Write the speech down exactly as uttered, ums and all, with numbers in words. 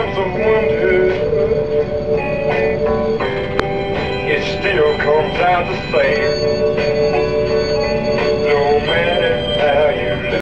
times of wonder, it still comes out the same.